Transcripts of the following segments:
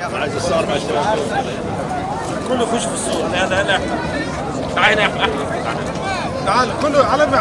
عايز الصور مع الشباب كله يخش في الصور. هذا تعال هنا يا احمد تعال كله علمي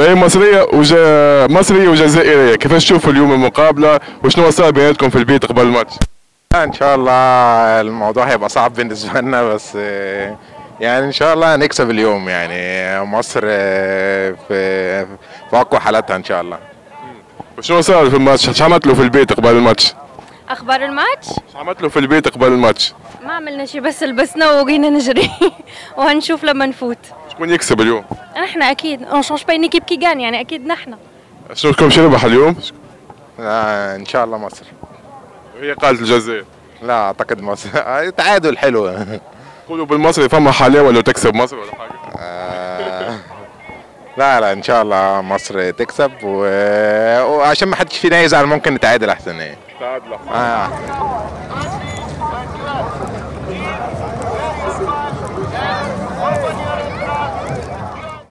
هي مصرية وجزائرية، كيفاش تشوفوا اليوم المقابلة وشنو صار بيناتكم في البيت قبل الماتش؟ ان شاء الله الموضوع هيبقى صعب بالنسبة لنا، بس يعني ان شاء الله هنكسب اليوم. يعني مصر في اقوى حالاتها ان شاء الله. وشنو صار في الماتش؟ شو عملتوا في البيت قبل الماتش؟ اخبار الماتش؟ شو عملتوا في البيت قبل الماتش؟ ما عملنا شيء، بس لبسنا وجينا نجري وهنشوف لما نفوت. شكون يكسب اليوم؟ احنا اكيد اون شونج با ايكيب كي غان، يعني اكيد نحن. شنو لكم شي ربح اليوم؟ ان شاء الله مصر. هي قالت الجزائر. لا اعتقد مصر. تعادل حلو. قولوا بالمصري فما حاليا ولا تكسب مصر ولا حاجه؟ لا ان شاء الله مصر تكسب، وعشان ما حدش فينا يزعل ممكن نتعادل احسن. تعادل احسن.